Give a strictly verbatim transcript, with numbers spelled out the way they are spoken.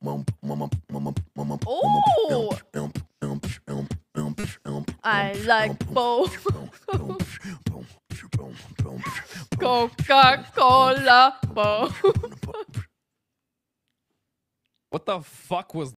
Oh, I like both. Coca-Cola. What the fuck was